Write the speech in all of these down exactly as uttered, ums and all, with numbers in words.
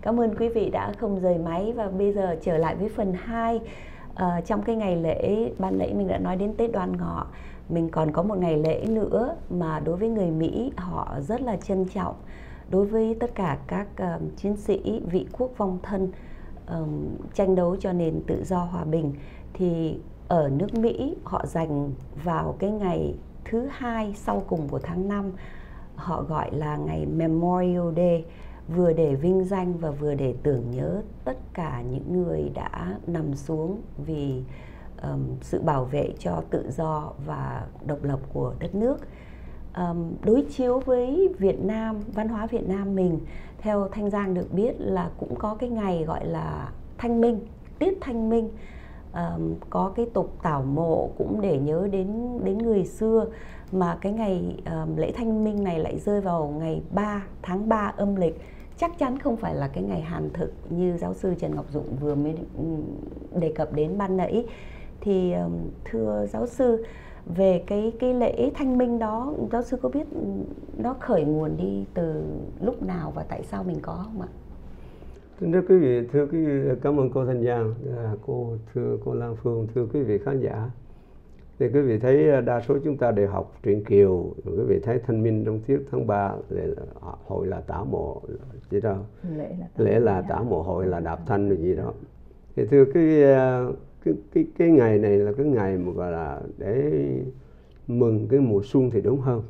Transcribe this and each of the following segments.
Cảm ơn quý vị đã không rời máy và bây giờ trở lại với phần hai. À, trong cái ngày lễ, ban nãy mình đã nói đến Tết Đoan Ngọ, mình còn có một ngày lễ nữa mà đối với người Mỹ họ rất là trân trọng. Đối với tất cả các uh, chiến sĩ vị quốc vong thân um, tranh đấu cho nền tự do hòa bình, thì ở nước Mỹ họ dành vào cái ngày thứ hai sau cùng của tháng năm, họ gọi là ngày Memorial Day, vừa để vinh danh và vừa để tưởng nhớ tất cả những người đã nằm xuống vì um, sự bảo vệ cho tự do và độc lập của đất nước. Um, đối chiếu với Việt Nam, văn hóa Việt Nam mình, theo Thanh Giang được biết là cũng có cái ngày gọi là Thanh Minh, tiết Thanh Minh. Um, có cái tục tảo mộ cũng để nhớ đến đến người xưa, mà cái ngày um, lễ Thanh Minh này lại rơi vào ngày ba tháng ba âm lịch, chắc chắn không phải là cái ngày Hàn thực như giáo sư Trần Ngọc Dụng vừa mới đề cập đến ban nãy. Thì um, thưa giáo sư, về cái cái lễ Thanh Minh đó, giáo sư có biết nó khởi nguồn đi từ lúc nào và tại sao mình có không ạ? Thưa quý vị, thưa quý vị, cảm ơn cô Thanh Giang, cô thưa cô Lan Phương, thưa quý vị khán giả. Thì quý vị thấy đa số chúng ta đều học truyện Kiều, quý vị thấy Thanh Minh trong tiết tháng ba, hội là tảo mộ gì đó, lễ là tảo, lễ là tảo mộ, hội là đạp thanh rồi gì đó. Thì thưa cái cái cái cái ngày này là cái ngày mà gọi là để mừng cái mùa xuân thì đúng hơn.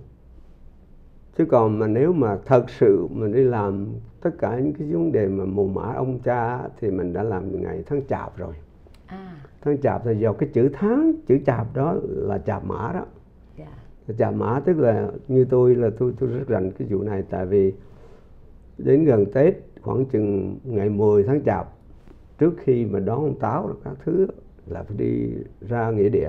Chứ còn mà nếu mà thật sự mình đi làm tất cả những cái vấn đề mà mồ mã ông cha thì mình đã làm ngày tháng Chạp rồi. À. Tháng Chạp thì do cái chữ tháng, chữ Chạp đó là Chạp Mã đó. Yeah. Chạp Mã tức là như tôi là tôi tôi rất rành cái vụ này, tại vì đến gần Tết khoảng chừng ngày mười tháng Chạp, trước khi mà đón ông Táo rồi các thứ là phải đi ra nghĩa địa,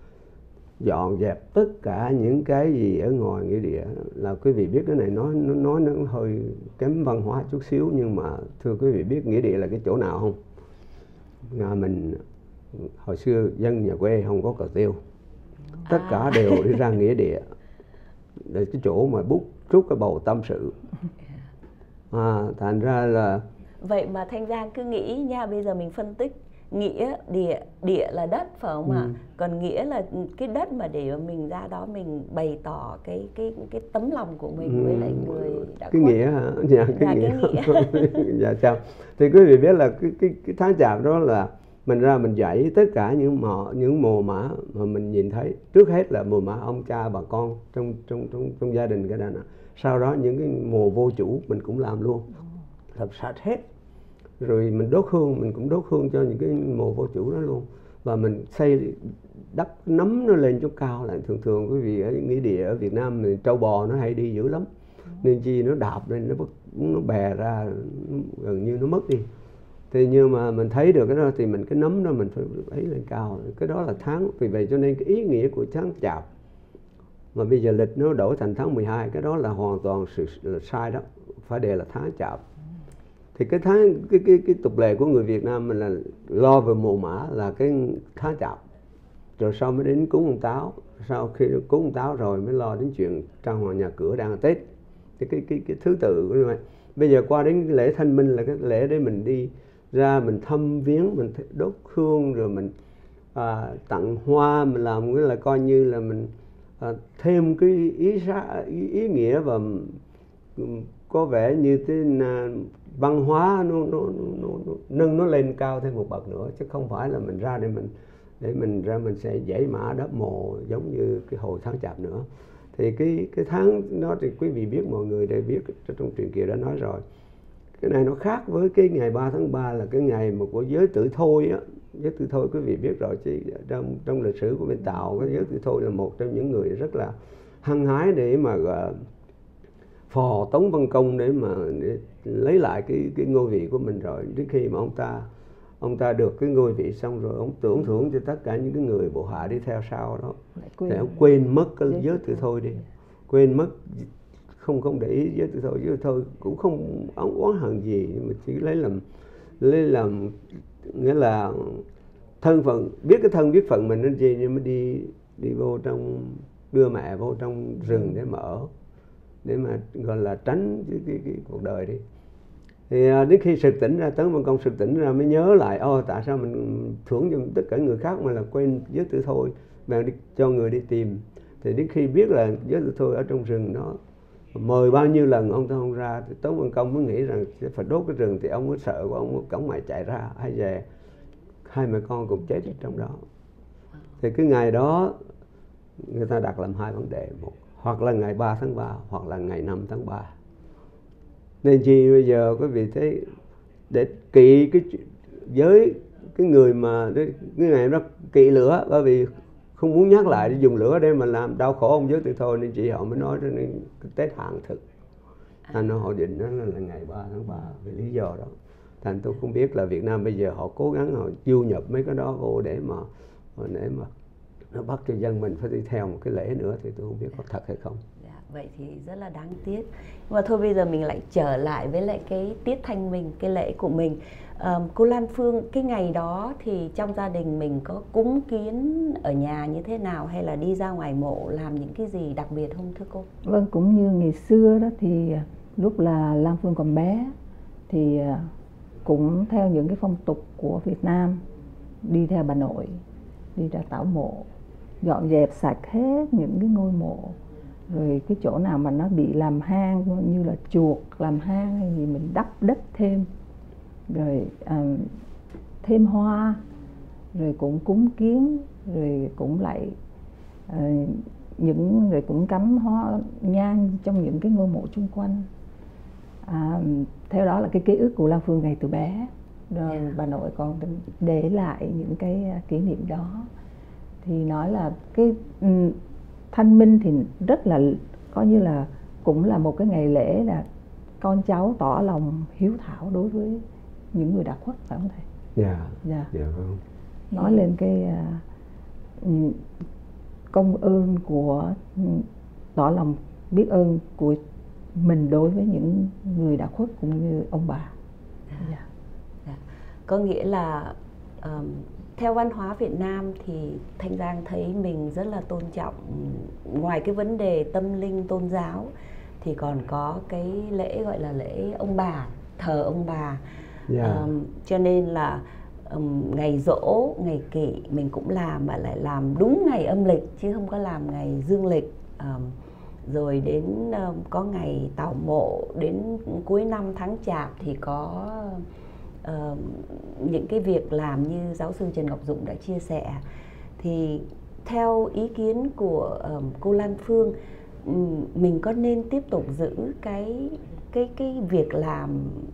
dọn dẹp tất cả những cái gì ở ngoài nghĩa địa. Là quý vị biết cái này nói nó nói nó hơi kém văn hóa chút xíu, nhưng mà thưa quý vị biết nghĩa địa là cái chỗ nào không? Nhà mình hồi xưa dân nhà quê không có cờ tiêu, tất à. cả đều đi ra nghĩa địa để cái chỗ mà bút trút cái bầu tâm sự. À, thành ra là vậy mà Thanh Giang cứ nghĩ nha, bây giờ mình phân tích nghĩa địa, địa là đất phải không ạ? Ừ. Còn nghĩa là cái đất mà để mình ra đó mình bày tỏ cái cái cái tấm lòng của mình ừ. với lại người đã cái khuất. Nghĩa hả? Dạ, cái dạ, nghĩa. Cái nghĩa. Dạ chào. Thì quý vị biết là cái cái cái tháng Chạp đó là mình ra mình dạy tất cả những mộ những mồ mã mà mình nhìn thấy. Trước hết là mồ mã ông cha bà con trong trong trong trong gia đình cái đó. Sau đó những cái mồ vô chủ mình cũng làm luôn, làm sạch hết. Rồi mình đốt hương, mình cũng đốt hương cho những cái mồ vô chủ đó luôn. Và mình xây đắp nấm nó lên chỗ cao lại. Thường thường quý vị ở nghĩa địa ở Việt Nam thì trâu bò nó hay đi dữ lắm, nên chi nó đạp lên nó nó bè ra, gần như nó mất đi. Thì nhưng mà mình thấy được cái đó thì mình cái nấm đó mình phải ấy lên cao. Cái đó là tháng, vì vậy cho nên cái ý nghĩa của tháng Chạp mà bây giờ lịch nó đổi thành tháng mười hai, cái đó là hoàn toàn sự là sai đó. Phải đề là tháng Chạp. Thì cái tháng cái cái cái tục lệ của người Việt Nam mình là lo về mồ mã là cái tháng Chạp, rồi sau mới đến cúng ông Táo, sau khi cúng ông Táo rồi mới lo đến chuyện trang hoàng nhà cửa đang Tết. Thì cái cái cái thứ tự của như vậy. Bây giờ qua đến lễ Thanh Minh là cái lễ để mình đi ra mình thăm viếng, mình đốt hương, rồi mình à, tặng hoa, mình làm cái là coi như là mình à, thêm cái ý, ý ý nghĩa và có vẻ như thế là văn hóa nó, nó, nó, nó nâng nó lên cao thêm một bậc nữa, chứ không phải là mình ra để mình để mình ra mình sẽ dãy mã đắp mồ giống như cái hồi tháng Chạp nữa. Thì cái cái tháng đó thì quý vị biết, mọi người đều biết trong truyện Kiều đã nói rồi. Cái này nó khác với cái ngày ba tháng ba là cái ngày mà của giới tử thôi á. Giới tử thôi quý vị biết rồi, chứ trong trong lịch sử của bên Tàu, cái giới tử thôi là một trong những người rất là hăng hái để mà uh, phò Tống Văn Công để mà để lấy lại cái cái ngôi vị của mình. Rồi đến khi mà ông ta ông ta được cái ngôi vị xong rồi ông tưởng thưởng cho tất cả những cái người bộ hạ đi theo sau đó, để ông quên mất cái giới tử thôi đi, quên mất, không không để ý giới tử thôi. Giới tử thôi cũng không ống oán hận gì, nhưng mà chỉ lấy làm lấy làm nghĩa là thân phận, biết cái thân biết phận mình nên gì, nhưng mà đi đi vô trong, đưa mẹ vô trong rừng để mà ở, để mà gọi là tránh cái, cái, cái cuộc đời đi. Thì à, đến khi sực tỉnh ra, Tấn Văn Công sực tỉnh ra mới nhớ lại, ô tại sao mình thưởng cho tất cả người khác mà là quên giới tử thôi, mà đi cho người đi tìm. Thì đến khi biết là giới tử thôi ở trong rừng nó mời bao nhiêu lần ông ta không ra, thì Tống Văn Công mới nghĩ rằng sẽ phải đốt cái rừng, thì ông mới sợ của ông mới cõng mày chạy ra, hay về hai mẹ con cùng chết ở trong đó. Thì cái ngày đó người ta đặt làm hai vấn đề, một hoặc là ngày ba tháng ba hoặc là ngày năm tháng ba. Nên chi bây giờ quý vị thấy để kỵ cái với cái người mà cái ngày đó kỵ lửa, bởi vì không muốn nhắc lại để dùng lửa để mà làm đau khổ ông giới tử thôi, nên chị họ mới nói cho nên cái Tết hạn thực. Thành nó họ định nó là ngày ba tháng ba vì lý do đó. Thành tôi không biết là Việt Nam bây giờ họ cố gắng họ du nhập mấy cái đó vô để mà để mà nó bắt cho dân mình phải đi theo một cái lễ nữa, thì tôi không biết có thật hay không. Dạ, vậy thì rất là đáng tiếc. Nhưng mà thôi bây giờ mình lại trở lại với lại cái tiết thanh minh, cái lễ của mình. À, cô Lan Phương, cái ngày đó thì trong gia đình mình có cúng kiến ở nhà như thế nào, hay là đi ra ngoài mộ làm những cái gì đặc biệt không thưa cô? Vâng, cũng như ngày xưa đó thì lúc là Lan Phương còn bé thì cũng theo những cái phong tục của Việt Nam, đi theo bà nội, đi ra tảo mộ, dọn dẹp sạch hết những cái ngôi mộ, rồi cái chỗ nào mà nó bị làm hang như là chuột làm hang hay gì mình đắp đất thêm, rồi à, thêm hoa, rồi cũng cúng kiến, rồi cũng lại à, những rồi cũng cắm hoa nhang trong những cái ngôi mộ chung quanh. À, theo đó là cái ký ức của Lan Phương ngày từ bé, rồi yeah. Bà nội còn để lại những cái kỷ niệm đó. Thì nói là cái um, thanh minh thì rất là coi như là cũng là một cái ngày lễ là con cháu tỏ lòng hiếu thảo đối với những người đã khuất, phải không thầy? Dạ. Dạ. Dạ vâng. Nói lên cái uh, công ơn của tỏ lòng biết ơn của mình đối với những người đã khuất cũng như ông bà. Dạ. Dạ. Dạ. Có nghĩa là um, theo văn hóa Việt Nam thì Thanh Giang thấy mình rất là tôn trọng, ngoài cái vấn đề tâm linh tôn giáo thì còn có cái lễ gọi là lễ ông bà, thờ ông bà. Yeah. Um, cho nên là um, ngày giỗ, ngày kỷ mình cũng làm, mà lại làm đúng ngày âm lịch chứ không có làm ngày dương lịch. Um, rồi đến um, có ngày tảo mộ, đến cuối năm tháng Chạp thì có Uh, những cái việc làm như giáo sư Trần Ngọc Dũng đã chia sẻ. Thì theo ý kiến của um, cô Lan Phương, um, mình có nên tiếp tục giữ cái cái cái việc làm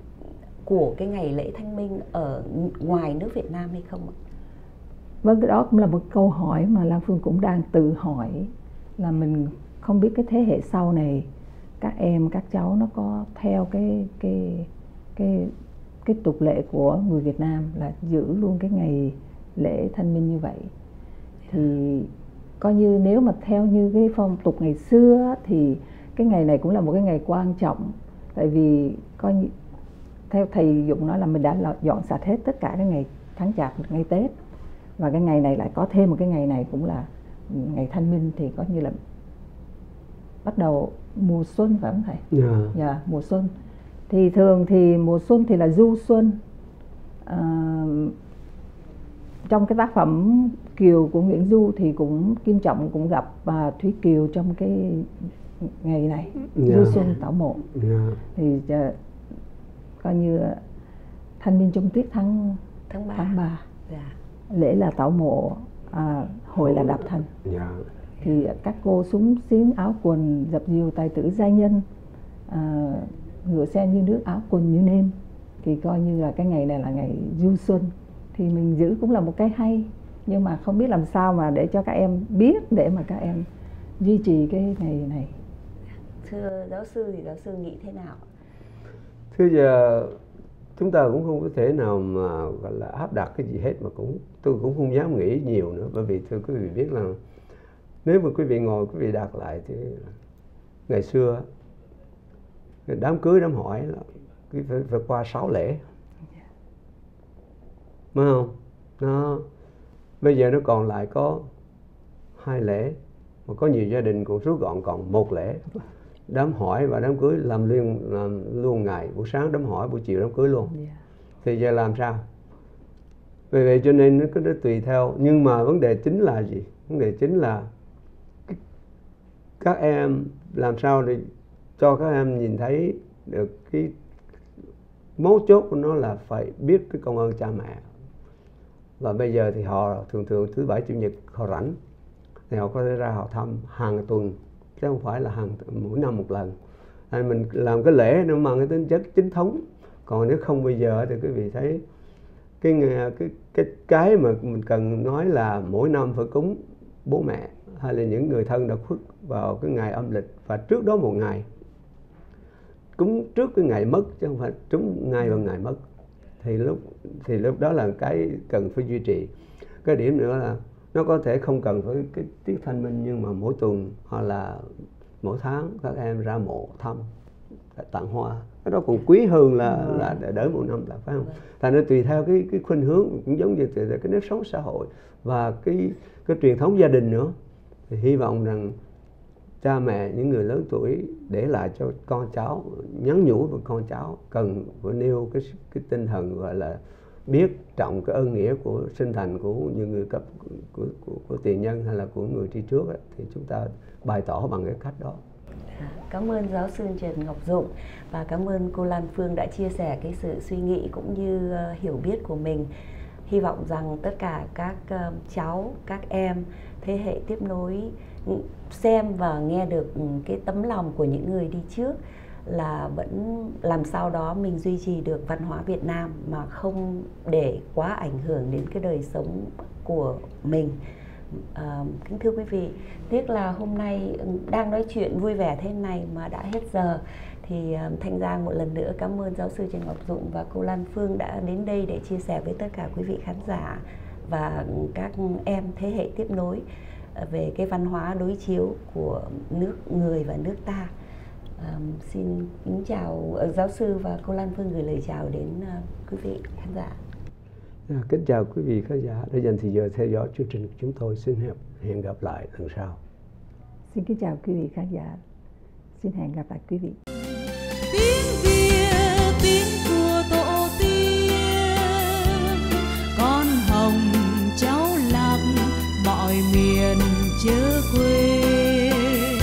của cái ngày lễ Thanh Minh ở ngoài nước Việt Nam hay không ạ? Vâng, cái đó cũng là một câu hỏi mà Lan Phương cũng đang tự hỏi, là mình không biết cái thế hệ sau này các em các cháu nó có theo cái cái cái cái tục lệ của người Việt Nam là giữ luôn cái ngày lễ Thanh Minh như vậy. Thì coi như nếu mà theo như cái phong tục ngày xưa thì cái ngày này cũng là một cái ngày quan trọng, tại vì coi như, theo thầy Dũng nói là mình đã dọn sạch hết tất cả cái ngày tháng Chạp, ngày Tết, và cái ngày này lại có thêm một cái ngày này cũng là ngày Thanh Minh, thì coi như là bắt đầu mùa xuân, phải không thầy? Dạ. Yeah. Yeah, mùa xuân. Thì thường thì mùa xuân thì là du xuân. À, trong cái tác phẩm Kiều của Nguyễn Du thì cũng Kim Trọng cũng gặp bà Thúy Kiều trong cái ngày này, yeah. Du xuân tảo mộ. Yeah. Thì uh, coi như Thanh Minh trong tiết tháng tháng ba, tháng ba. Yeah. Lễ là tảo mộ, à, hội là đạp thanh. Yeah. Thì các cô súng xiến áo quần, dập dìu tài tử giai nhân, à, ngựa xe như nước, áo quần như nêm, thì coi như là cái ngày này là ngày du xuân, thì mình giữ cũng là một cái hay, nhưng mà không biết làm sao mà để cho các em biết, để mà các em duy trì cái ngày này. Thưa giáo sư thì giáo sư nghĩ thế nào? Thưa giờ chúng ta cũng không có thể nào mà gọi là áp đặt cái gì hết, mà cũng tôi cũng không dám nghĩ nhiều nữa, bởi vì thưa quý vị biết là nếu mà quý vị ngồi quý vị đặt lại thì ngày xưa đám cưới đám hỏi là phải, phải qua sáu lễ, phải không? Nó bây giờ nó còn lại có hai lễ, mà có nhiều gia đình còn rút gọn còn một lễ. đám hỏi và đám cưới làm liên làm luôn ngày, buổi sáng đám hỏi, buổi chiều đám cưới luôn. Yeah. Thì giờ làm sao? Vì vậy cho nên nó cứ nó tùy theo, nhưng mà vấn đề chính là gì? Vấn đề chính là các em làm sao để cho các em nhìn thấy được cái mấu chốt của nó là phải biết cái công ơn cha mẹ. Và bây giờ thì họ thường thường thứ bảy chủ nhật họ rảnh thì họ có thể ra họ thăm hàng tuần chứ không phải là hàng mỗi năm một lần. Nên mình làm cái lễ nó mang cái tính chất chính thống. Còn nếu không bây giờ thì quý vị thấy cái cái cái cái mà mình cần nói là mỗi năm phải cúng bố mẹ hay là những người thân đã khuất vào cái ngày âm lịch và trước đó một ngày, cúng trước cái ngày mất chứ không phải trúng ngay vào ngày mất, thì lúc thì lúc đó là cái cần phải duy trì. Cái điểm nữa là nó có thể không cần phải cái tiết thanh minh, nhưng mà mỗi tuần hoặc là mỗi tháng các em ra mộ thăm, tặng hoa, cái đó còn quý hơn là là đỡ một năm, là phải không? Thành ra tùy theo cái cái khuynh hướng, cũng giống như tùy theo cái nếp sống xã hội và cái cái truyền thống gia đình nữa. Thì hy vọng rằng cha mẹ, những người lớn tuổi để lại cho con cháu, nhắn nhủ với con cháu cần phải nêu cái cái tinh thần gọi là biết trọng cái ơn nghĩa của sinh thành của những người cấp của, của, của, của tiền nhân hay là của người đi trước ấy, thì chúng ta bày tỏ bằng cái cách đó. Cảm ơn giáo sư Trần Ngọc Dụng và cảm ơn cô Lan Phương đã chia sẻ cái sự suy nghĩ cũng như uh, hiểu biết của mình. Hy vọng rằng tất cả các uh, cháu, các em thế hệ tiếp nối xem và nghe được cái tấm lòng của những người đi trước, là vẫn làm sao đó mình duy trì được văn hóa Việt Nam mà không để quá ảnh hưởng đến cái đời sống của mình. À, kính thưa quý vị, tiếc là hôm nay đang nói chuyện vui vẻ thế này mà đã hết giờ. Thì uh, Thanh Giang một lần nữa cảm ơn giáo sư Trần Ngọc Dụng và cô Lan Phương đã đến đây để chia sẻ với tất cả quý vị khán giả và các em thế hệ tiếp nối về cái văn hóa đối chiếu của nước người và nước ta. À, xin kính chào giáo sư và cô Lan Phương gửi lời chào đến uh, quý vị khán giả. À, kính chào quý vị khán giả đã dành thời giờ theo dõi chương trình của chúng tôi. Xin hẹn, hẹn gặp lại lần sau. Xin kính chào quý vị khán giả. Xin hẹn gặp lại quý vị. Tiếng Việt, tiếng của tổ tiên, con hồng cháu lạc mọi miền chớ quên.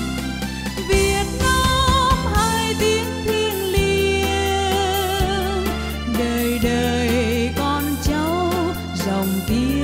Việt Nam hai tiếng thiêng liêng, đời đời con cháu dòng tiếng.